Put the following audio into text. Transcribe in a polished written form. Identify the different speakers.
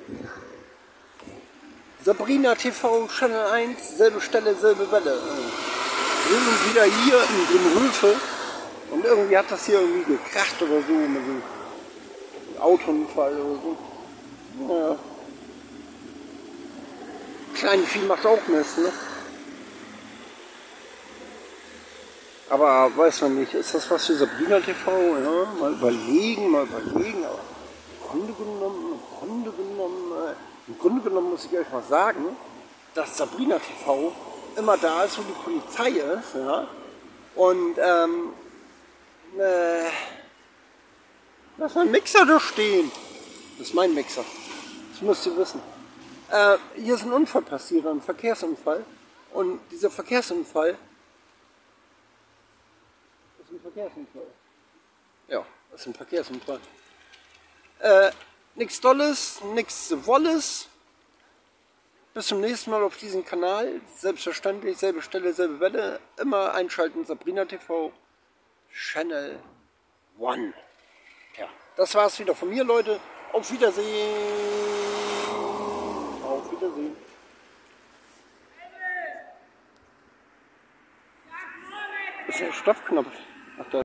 Speaker 1: Sabrina TV, Channel 1, selbe Stelle, selbe Welle. Wir sind wieder hier in Grimmhöfe und irgendwie hat das hier irgendwie gekracht oder so mit einem Autounfall oder so. Ja. Kleine Vieh macht auch Mist, ne? Aber weiß man nicht, ist das was für Sabrina TV? Ja? Mal überlegen, aber im Grunde genommen muss ich euch mal sagen, dass Sabrina TV immer da ist, wo die Polizei ist, ja. Und lass mal einen Mixer da stehen. Das ist mein Mixer. Das müsst ihr wissen. Hier ist ein Unfall passiert, ein Verkehrsunfall. Und dieser Verkehrsunfall ist ein Verkehrsunfall. Ja, das ist ein Verkehrsunfall. Nichts Dolles, nichts Wolles. Bis zum nächsten Mal auf diesem Kanal. Selbstverständlich, selbe Stelle, selbe Welle. Immer einschalten, Sabrina TV, Channel 1. Ja, das war's wieder von mir, Leute. Auf Wiedersehen. Auf Wiedersehen. Das ist der Stoppknopf. Ach, da.